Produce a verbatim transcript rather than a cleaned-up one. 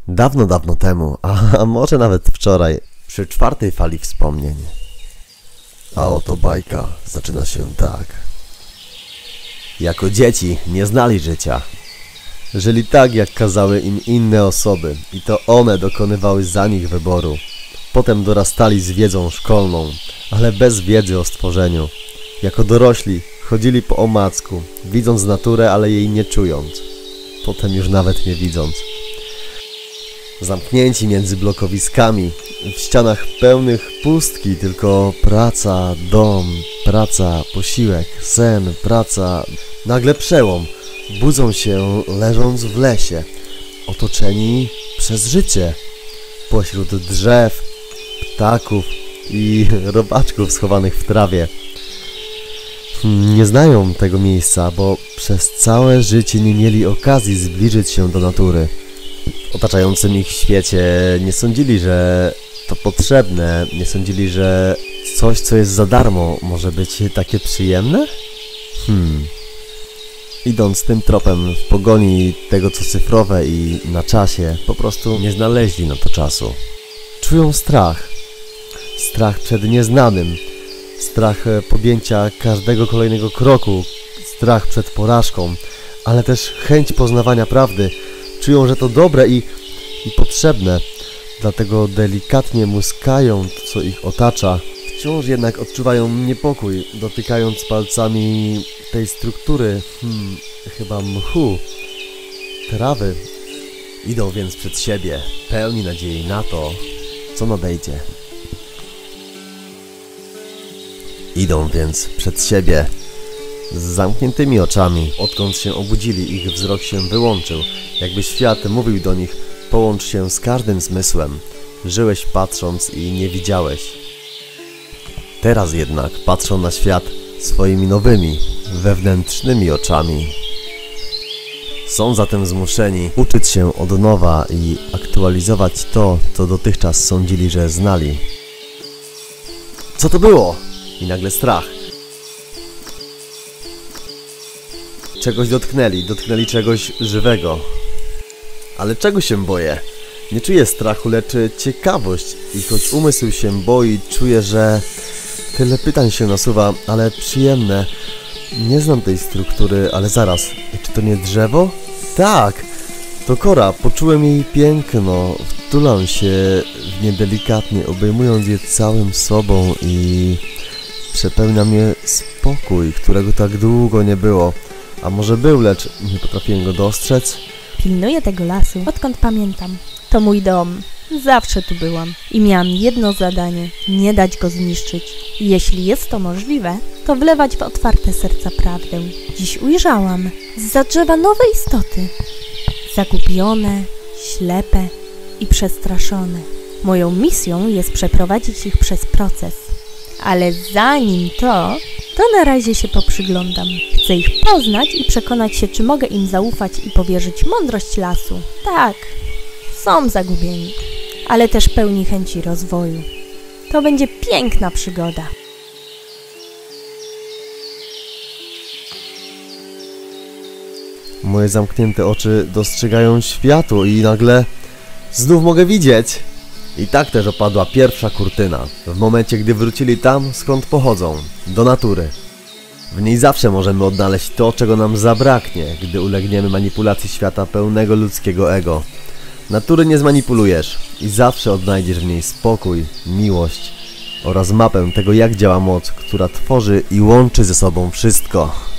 Dawno, dawno temu, a może nawet wczoraj, przy czwartej fali wspomnień. A oto bajka zaczyna się tak. Jako dzieci nie znali życia. Żyli tak, jak kazały im inne osoby i to one dokonywały za nich wyboru. Potem dorastali z wiedzą szkolną, ale bez wiedzy o stworzeniu. Jako dorośli chodzili po omacku, widząc naturę, ale jej nie czując. Potem już nawet nie widząc. Zamknięci między blokowiskami, w ścianach pełnych pustki, tylko praca, dom, praca, posiłek, sen, praca. Nagle przełom. Budzą się leżąc w lesie, otoczeni przez życie. Pośród drzew, ptaków i robaczków schowanych w trawie. Nie znają tego miejsca, bo przez całe życie nie mieli okazji zbliżyć się do natury. W otaczającym ich świecie nie sądzili, że to potrzebne, nie sądzili, że coś, co jest za darmo, może być takie przyjemne? Hmm... Idąc tym tropem w pogoni tego, co cyfrowe i na czasie, po prostu nie znaleźli na to czasu. Czują strach. Strach przed nieznanym. Strach podjęcia każdego kolejnego kroku. Strach przed porażką. Ale też chęć poznawania prawdy. Czują, że to dobre i, i potrzebne. Dlatego delikatnie muskają to, co ich otacza. Wciąż jednak odczuwają niepokój, dotykając palcami tej struktury, hmm, chyba mchu, trawy. Idą więc przed siebie, pełni nadziei na to, co nadejdzie. Idą więc przed siebie z zamkniętymi oczami. Odkąd się obudzili, ich wzrok się wyłączył, jakby świat mówił do nich: połącz się z każdym zmysłem. Żyłeś patrząc i nie widziałeś. Teraz jednak patrzą na świat swoimi nowymi, wewnętrznymi oczami. Są zatem zmuszeni uczyć się od nowa i aktualizować to, co dotychczas sądzili, że znali. Co to było? I nagle strach. Czegoś dotknęli, dotknęli czegoś żywego. Ale czego się boję? Nie czuję strachu, lecz ciekawość. I choć umysł się boi, czuję, że tyle pytań się nasuwa, ale przyjemne. Nie znam tej struktury, ale zaraz. Czy to nie drzewo? Tak! To kora. Poczułem jej piękno. Wtulam się w nie delikatnie, obejmując je całym sobą i przepełnia mnie spokój, którego tak długo nie było. A może był, lecz nie potrafiłem go dostrzec? Pilnuję tego lasu, odkąd pamiętam. To mój dom. Zawsze tu byłam i miałam jedno zadanie: nie dać go zniszczyć. I jeśli jest to możliwe, to wlewać w otwarte serca prawdę. Dziś ujrzałam zza drzewa nowe istoty. Zagubione, ślepe i przestraszone. Moją misją jest przeprowadzić ich przez proces. Ale zanim to, to na razie się poprzyglądam. Chcę ich poznać i przekonać się, czy mogę im zaufać i powierzyć mądrość lasu. Tak, są zagubieni, ale też pełni chęci rozwoju. To będzie piękna przygoda. Moje zamknięte oczy dostrzegają światło i nagle znów mogę widzieć. I tak też opadła pierwsza kurtyna, w momencie, gdy wrócili tam, skąd pochodzą, do natury. W niej zawsze możemy odnaleźć to, czego nam zabraknie, gdy ulegniemy manipulacji świata pełnego ludzkiego ego. Natury nie zmanipulujesz i zawsze odnajdziesz w niej spokój, miłość oraz mapę tego, jak działa moc, która tworzy i łączy ze sobą wszystko.